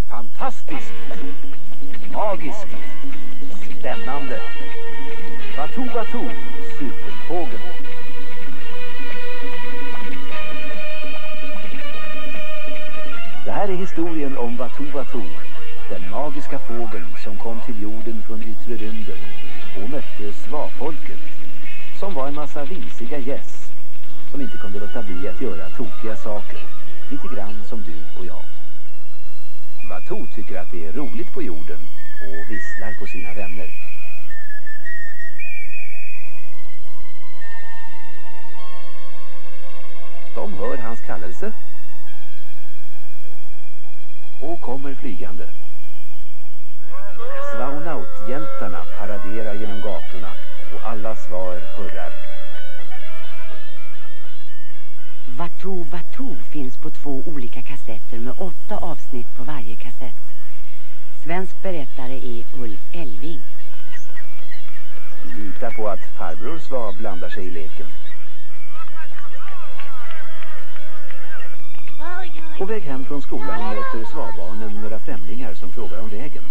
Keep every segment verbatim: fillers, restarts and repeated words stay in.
Fantastiskt, magiskt, spännande. Vatou Vatou, superfågeln. Det här är historien om Vatou Vatou, den magiska fågeln som kom till jorden från yttre rymden och mötte svafolket, som var en massa visiga gäss som inte kunde låta bli att göra tokiga saker, lite grann som du och jag. Vatou tycker att det är roligt på jorden och visslar på sina vänner. De hör hans kallelse och kommer flygande. Svaunauthjältarna paraderar genom gatorna och alla svar hurrar. Vatou Vatou finns på två olika kassetter med åtta avsnitt på varje kassett. Svensk berättare är Ulf Elving. Lita på att farbror Sva blandar sig i leken. På väg hem från skolan möter Svabarnen några främlingar som frågar om vägen.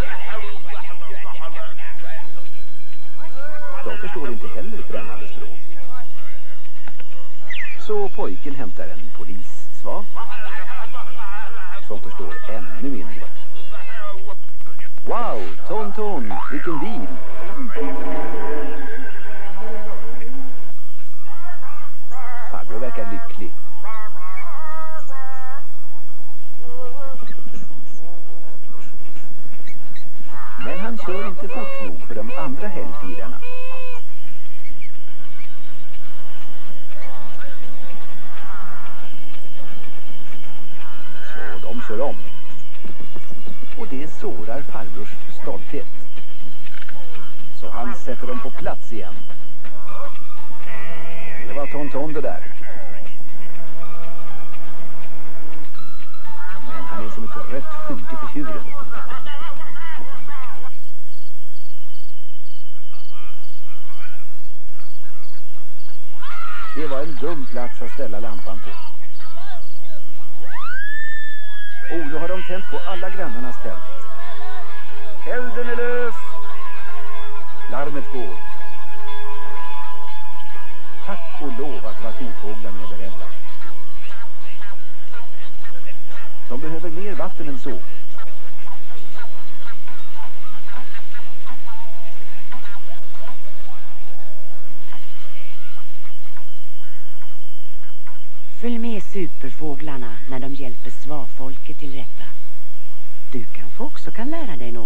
De förstår inte heller främmande språk. Så pojken hämtar en polissva som förstår ännu mindre. Wow, Ton Ton, vilken bil! Farbror verkar lycklig. Men han kör inte fort nog för de andra helgfirarna. Så de kör om. Och det sårar farbrors stolthet. Så han sätter dem på plats igen. Det var Ton Ton det där. Men han är som ett rött skynke för tjuren. Det var en dum plats att ställa lampan på. Och nu har de tänt på alla grannarnas tält. Elden är lös! Larmet går. Tack och lov att Vatou-fåglarna är beredda. De behöver mer vatten än så. Följ med superfåglarna när de hjälper svafolket till rätta. Du kanske också kan lära dig något.